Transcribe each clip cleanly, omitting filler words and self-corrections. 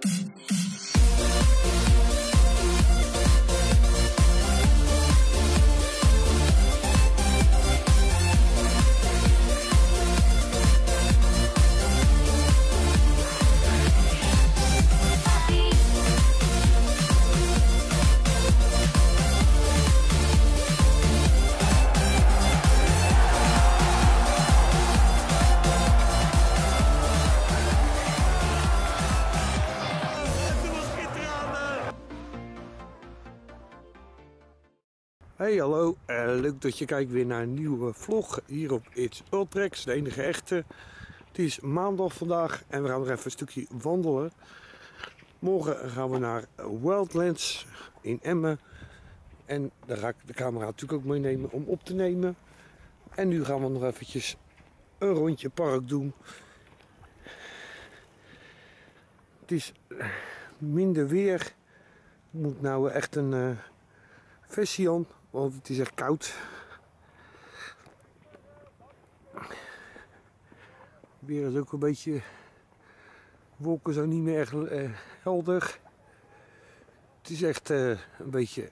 Hey hallo, leuk dat je kijkt weer naar een nieuwe vlog hier op It's Ultrex, de enige echte. Het is maandag vandaag en we gaan nog even een stukje wandelen. Morgen gaan we naar Wildlands in Emmen en daar ga ik de camera natuurlijk ook meenemen om op te nemen. En nu gaan we nog eventjes een rondje park doen. Het is minder weer, ik moet nou echt een vestie aan, want het is echt koud. Weer is ook een beetje, wolken zijn niet meer echt helder. Het is echt een beetje,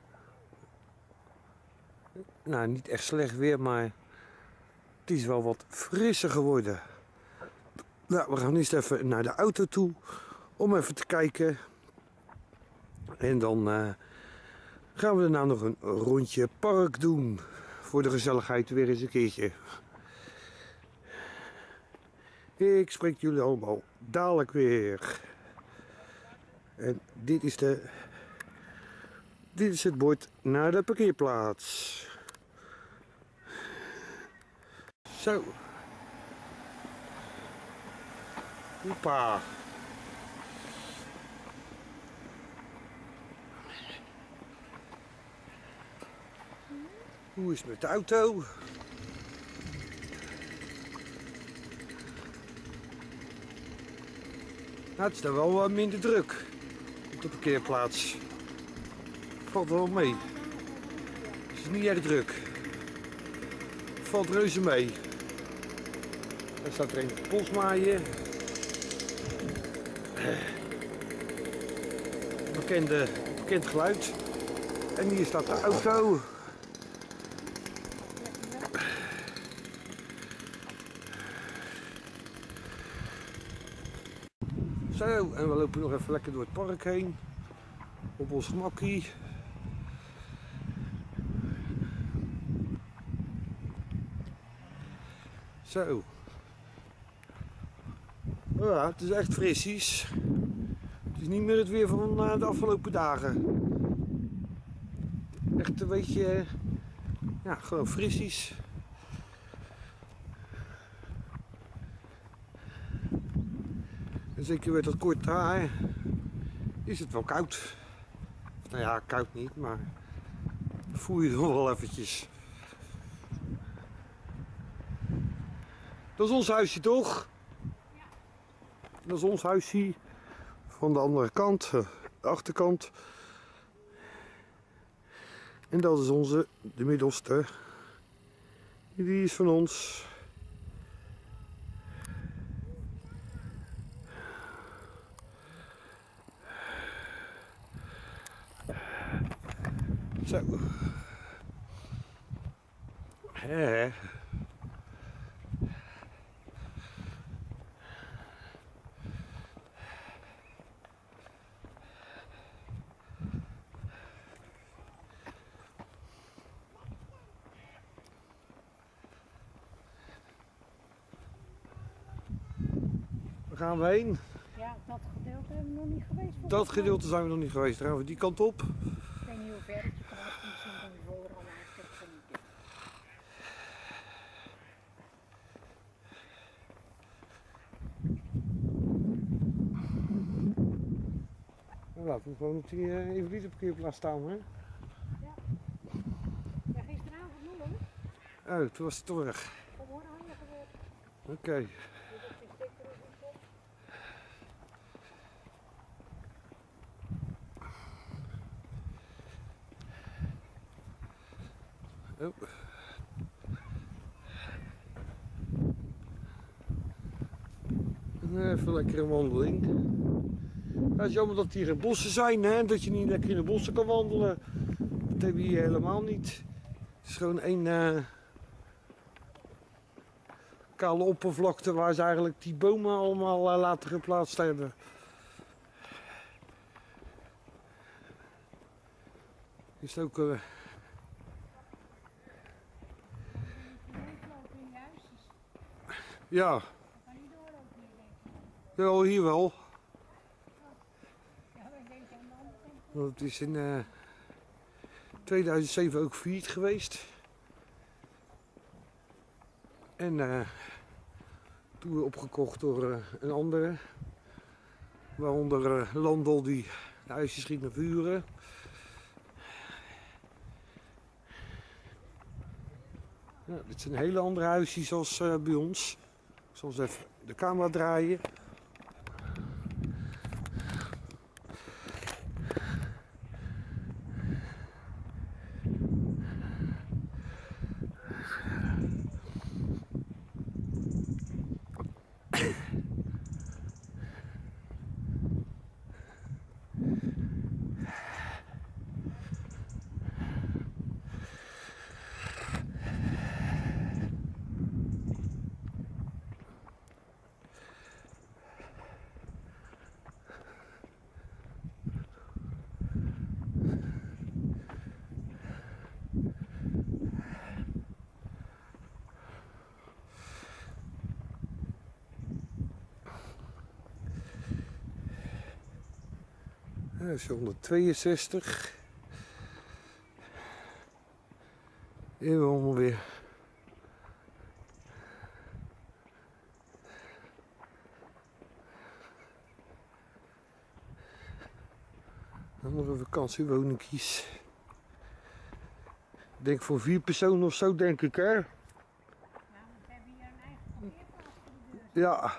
nou niet echt slecht weer, maar het is wel wat frisser geworden. Nou, we gaan eerst even naar de auto toe om even te kijken. En dan gaan we daarna nog een rondje park doen. Voor de gezelligheid weer eens een keertje. Ik spreek jullie allemaal dadelijk weer. En dit is het bord naar de parkeerplaats. Zo. Hoppa. Hoe is het met de auto? Nou, het is dan wel wat minder druk op de parkeerplaats. Valt wel mee. Het is niet erg druk. Valt reuze mee. Daar staat er een polsmaaien. Bekend geluid. En hier staat de auto. Zo, en we lopen nog even lekker door het park heen. Op ons gemakkie. Zo. Ja, het is echt frissies. Het is niet meer het weer van de afgelopen dagen. Echt een beetje, ja, gewoon frissies. En zeker met dat kort haar is het wel koud. Nou ja, koud niet, maar voel je het nog wel eventjes. Dat is ons huisje toch? Ja. Dat is ons huisje. Van de andere kant, de achterkant. En dat is de middelste. Die is van ons. Zo. Waar gaan we heen? Ja, dat gedeelte hebben we nog niet geweest. Dat gedeelte zijn we nog niet geweest. Dan gaan we die kant op. Ik weet niet hoe ver het je kan misschien van je voor al een stuk genieten. Nou, laten we gewoon op die invalide parkeerplaats staan, hè? Ja. Ja, gisteravond nog hoor. Oh, toen was het toch weg. Wat hoor aan je gebeurd? Oké. Oh. Even lekker een wandeling. het is jammer dat hier geen bossen zijn, hè? Dat je niet lekker in de bossen kan wandelen. Dat hebben we hier helemaal niet. Het is gewoon één kale oppervlakte waar ze eigenlijk die bomen allemaal laten geplaatst hebben. Is het ook... ja. Wel, hier wel. Want het is in 2007 ook failliet geweest. En toen weer opgekocht door een andere. Waaronder Landel die de huisjes ging naar vuren. Ja, dit zijn hele andere huisjes als bij ons. Ik zal eens even de camera draaien. Dat is 162. Hier allemaal weer. Andere vakantiewoningjes. Ik denk voor 4 personen of zo, denk ik, hè? Ja, want we hebben hier een eigen parkeerplaats voor de deur. Ja.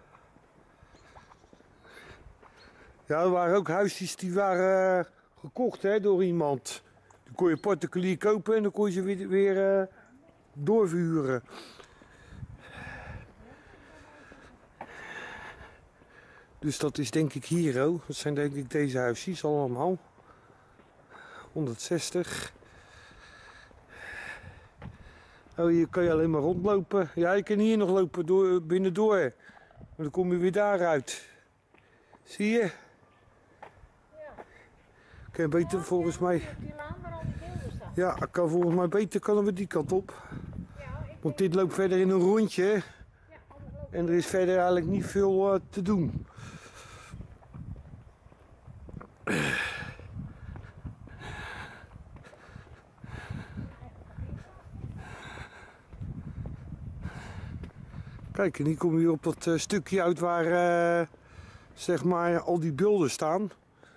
Ja, er waren ook huisjes die waren gekocht, hè, door iemand. Die kon je particulier kopen en dan kon je ze weer doorverhuren. Dus dat is denk ik hier, oh. Dat zijn denk ik deze huisjes allemaal. 160. Oh, hier kan je alleen maar rondlopen. Ja, je kan hier nog lopen binnendoor. Maar dan kom je weer daaruit. Zie je? Ik kan beter volgens mij... Die laan waar al die beelden staan. Ja, ik kan volgens mij beter kunnen we die kant op. Ja, Want dit loopt verder in een rondje. ja, anders loopt En er is verder eigenlijk niet veel te doen. Kijk, en hier kom je op dat stukje uit waar zeg maar al die beelden staan.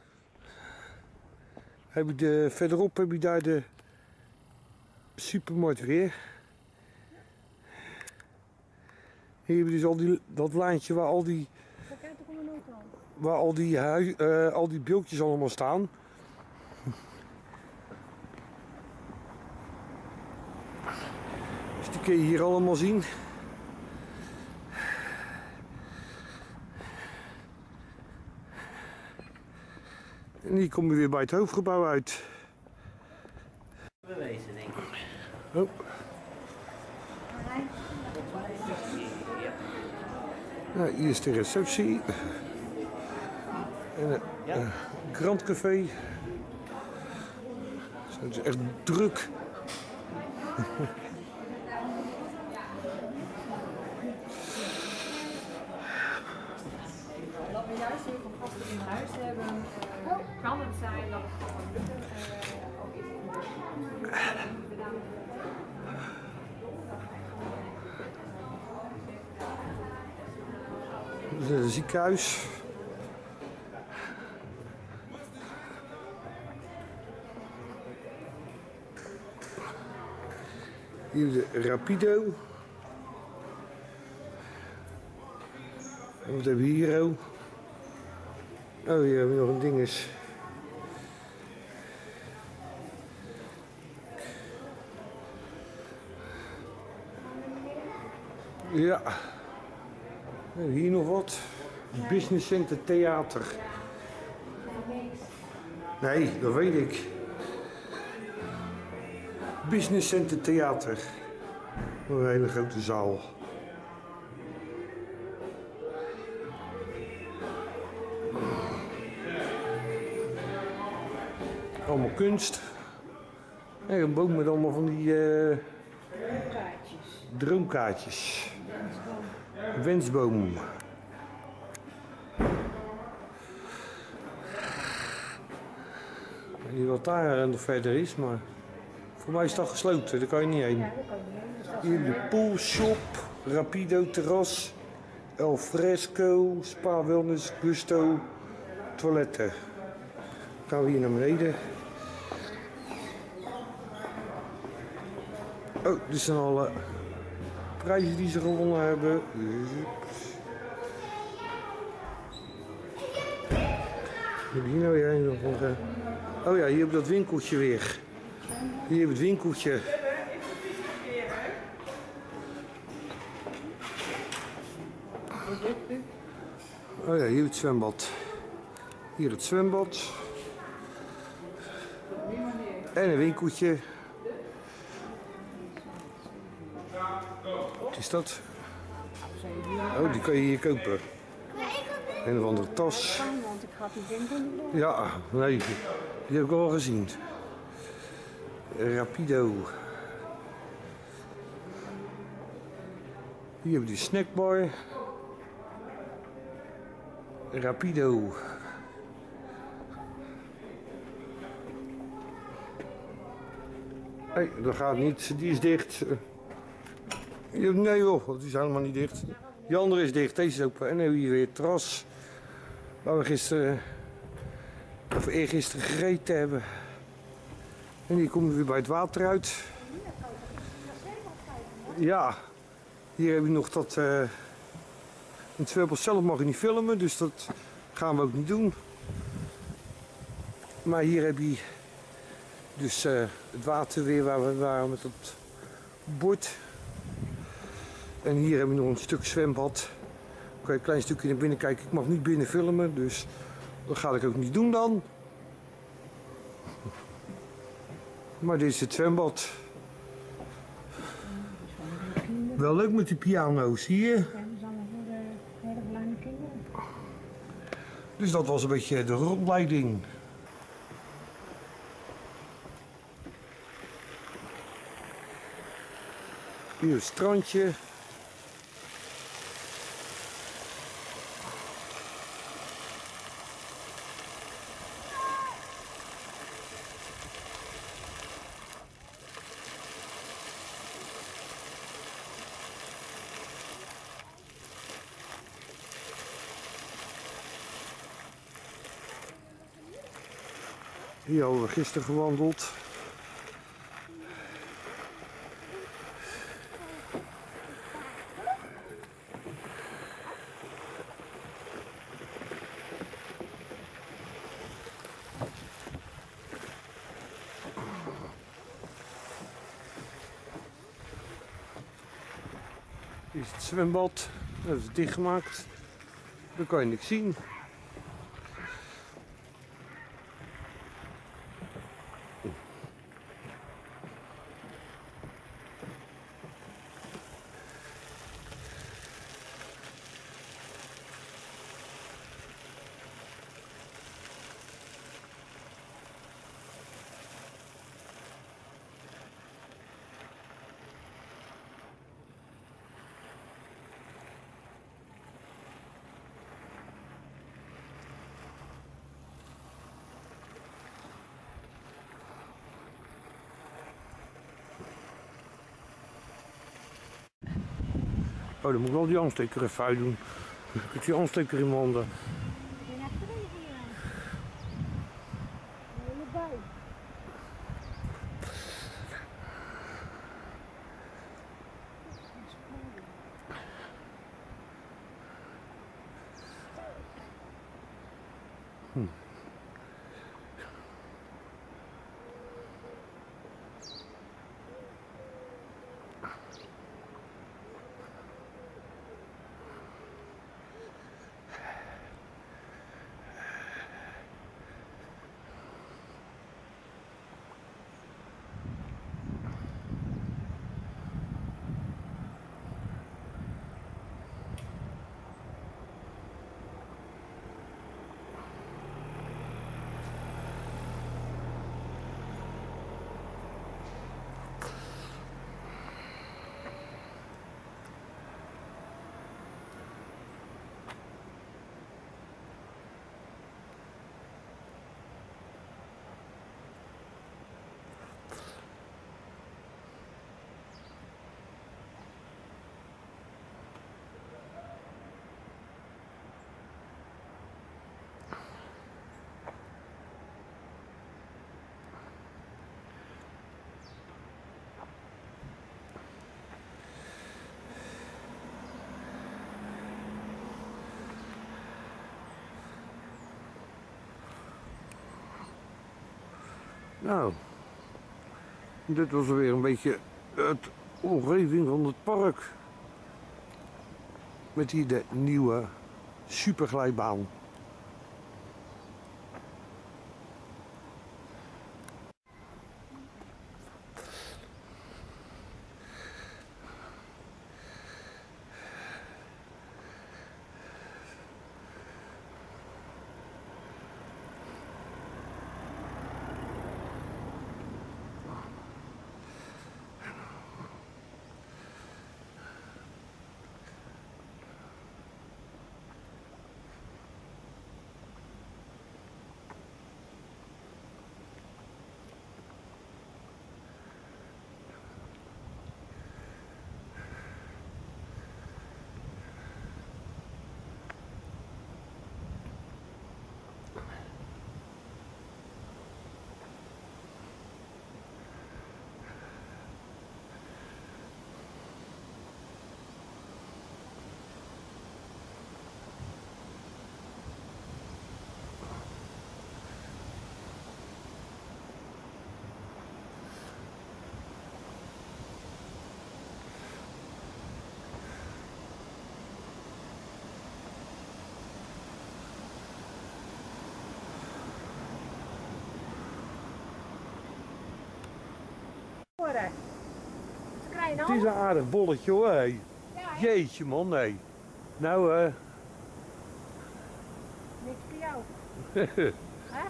Verderop heb je daar de supermarkt weer. Hier heb je dus dat lijntje waar al die beeldjes allemaal staan. Dus die kun je hier allemaal zien. En hier kom je weer bij het hoofdgebouw uit. Bewezen, denk ik. Oh. Nou, hier is de receptie. En een krantcafé. Het is echt druk. Dat we juist heel veel gasten in huis hebben, kan het zijn dat het gewoon ook Dit is een ziekenhuis. Hier de Rapido. En wat hebben we hier ook? Oh, hier hebben we nog een dinges. Ja. Hier nog wat. Business Center Theater. Nee, dat weet ik. Business Center Theater. Een hele grote zaal. Allemaal kunst. En een boom met allemaal van die droomkaartjes. Wensboom. Ik weet niet wat daar nog verder is, maar voor mij is dat gesloten, daar kan je niet heen. Hier heb je de poolshop, Rapido terras, El Fresco, Spa Wellness, Gusto, toiletten. Dan gaan we hier naar beneden. Oh, dit zijn alle prijzen die ze gewonnen hebben. Heb je hier nou weer een? Oh ja, hier heb je dat winkeltje weer. Hier heb je het winkeltje. Oh ja, hier heb je het zwembad. Hier het zwembad. En een winkeltje. Wat is dat? Oh, die kan je hier kopen. Een of andere tas. Want ik had die winkel niet door. Ja, nee, die heb ik al gezien. Rapido. Hier heb je die snackbar. Rapido. Nee, dat gaat niet. Die is dicht. Nee joh, die is helemaal niet dicht. Die andere is dicht, deze is open. En dan hebben we hier weer het terras. Waar we gisteren, of eergisteren gegeten hebben. En hier komen we weer bij het water uit. Ja, hier heb je nog dat... in het zwembad zelf mag je niet filmen, dus dat gaan we ook niet doen. Maar hier heb je dus het water weer waar we waren met dat bord. En hier heb je nog een stuk zwembad. Dan kan je een klein stukje naar binnen kijken. Ik mag niet binnen filmen, dus dat ga ik ook niet doen dan. Maar dit is het zwembad. Wel leuk met die piano's hier. Ja, dat is allemaal voor de hele kleine kinderen. Dus dat was een beetje de rondleiding. Hier het strandje. Hier hadden we gisteren gewandeld. Hier is het zwembad. Dat is dichtgemaakt. Dan kan je niks zien. Oh, dan moet ik wel die aansteker even uitdoen. Ik heb die aansteker in mijn handen. Je naar beneden hier. Hele bui. Nou, dit was weer een beetje het omgeving van het park. Met hier de nieuwe superglijbaan. Horen. Ze krijgen Het is een aardig bolletje hoor. Hé. Ja, hè? Jeetje man, nee. Nou Niks voor jou. Hè?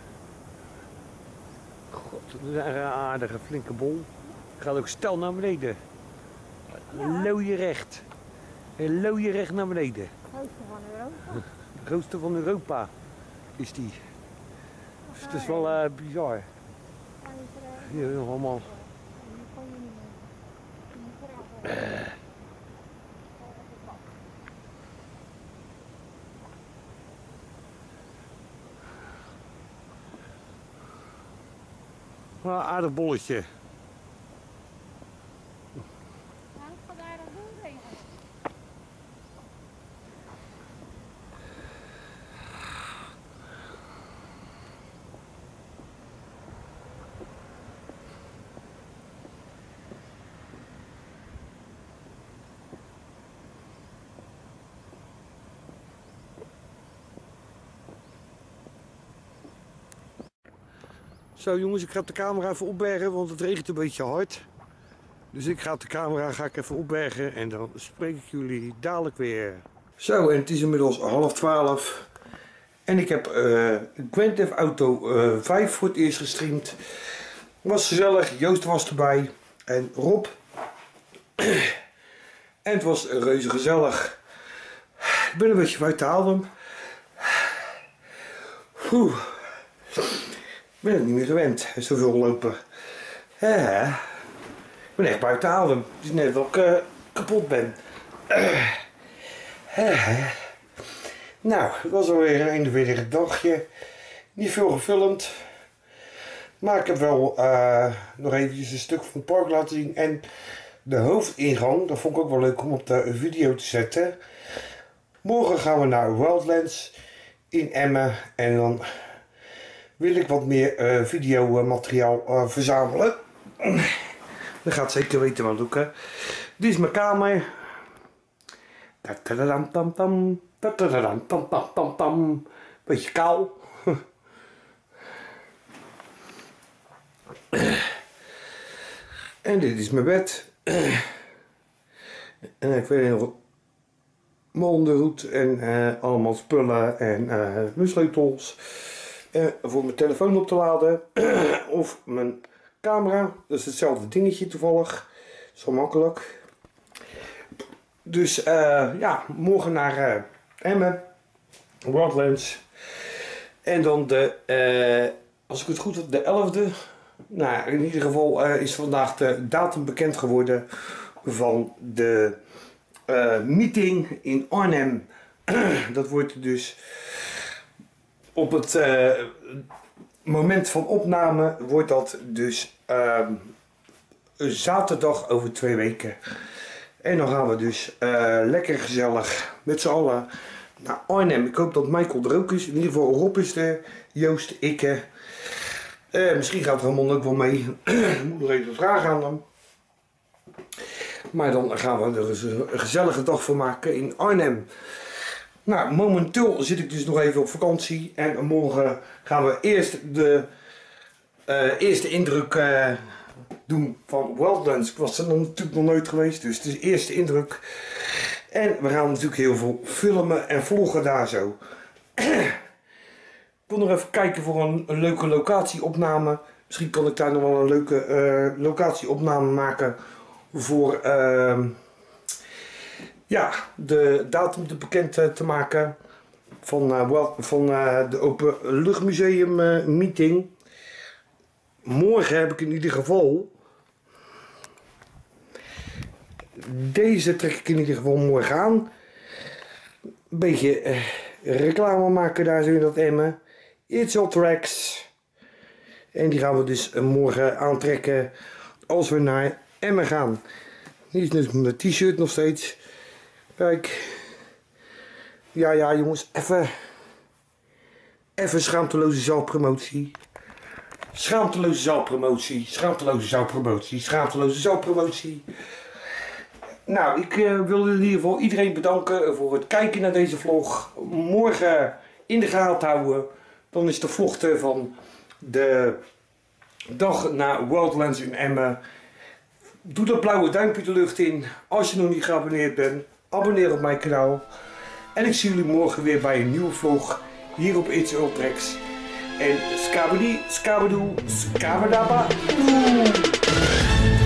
God, dat is een aardige flinke bol. Gaat ook stel naar beneden. Looie recht. Looie recht naar beneden. Hoogste van Europa. De grootste van Europa is die. Dus het is wel bizar. Hier nog allemaal. Een aardig bolletje. Ja, ik ga daar dan doen regelen. Zo jongens, ik ga de camera even opbergen, want het regent een beetje hard. Dus ik ga de camera even opbergen en dan spreek ik jullie dadelijk weer. Zo, en het is inmiddels 11:30. En ik heb Grand Theft Auto 5 voor het eerst gestreamd. Was gezellig, Joost was erbij en Rob. En het was reuze gezellig. Ik ben een beetje buiten adem. Oeh. Ik ben het niet meer gewend, zoveel lopen. Ik ben echt buiten adem. Het is net dat ik kapot ben. Nou, het was alweer een 41 dagje. Niet veel gefilmd. Maar ik heb wel nog eventjes een stuk van het park laten zien. En de hoofdingang, dat vond ik ook wel leuk om op de video te zetten. Morgen gaan we naar Wildlands in Emmen. En dan wil ik wat meer videomateriaal verzamelen. Dat gaat zeker weten wat ook. Dit is mijn kamer. Beetje kaal. En dit is mijn bed. En ik weet nog mijn ondergoed en allemaal spullen en mijn sleutels. Voor mijn telefoon op te laden. Of mijn camera. Dat is hetzelfde dingetje toevallig. Zo makkelijk. Dus ja, morgen naar Emmen. Wildlands. En dan de, als ik het goed heb, de 11e. Nou, in ieder geval is vandaag de datum bekend geworden van de meeting in Arnhem. Dat wordt dus op het moment van opname wordt dat dus zaterdag over 2 weken. En dan gaan we dus lekker gezellig met z'n allen naar Arnhem. Ik hoop dat Michael er ook is. In ieder geval Rob is er, Joost, ik. Misschien gaat Ramon ook wel mee. Ik moet nog even vragen aan hem. Maar dan gaan we er eens een gezellige dag van maken in Arnhem. Nou, momenteel zit ik dus nog even op vakantie. En morgen gaan we eerst de eerste indruk doen van Wildlands. Ik was er natuurlijk nog nooit geweest, dus het is de eerste indruk. En we gaan natuurlijk heel veel filmen en vloggen daar zo. Ik wil nog even kijken voor een leuke locatieopname. Misschien kan ik daar nog wel een leuke locatieopname maken voor ja, de datum bekend te maken van de Openluchtmuseum meeting. Morgen heb ik in ieder geval, deze trek ik in ieder geval morgen aan. Een beetje reclame maken daar zo in dat Emmen. It's All Tracks. En die gaan we dus morgen aantrekken als we naar Emmen gaan. Hier is natuurlijk mijn t-shirt nog steeds. Kijk. Ja jongens, even schaamteloze zelfpromotie. Schaamteloze zelfpromotie. Schaamteloze zelfpromotie. Schaamteloze zelfpromotie. Nou, ik wil in ieder geval iedereen bedanken voor het kijken naar deze vlog. Morgen in de gaten houden. Dan is de vlog van de dag na Wildlands in Emmen. Doe dat blauwe duimpje de lucht in. Als je nog niet geabonneerd bent, abonneer op mijn kanaal. En ik zie jullie morgen weer bij een nieuwe vlog hier op It's All Tracks. En skabadi, skabadoe, skabadaba.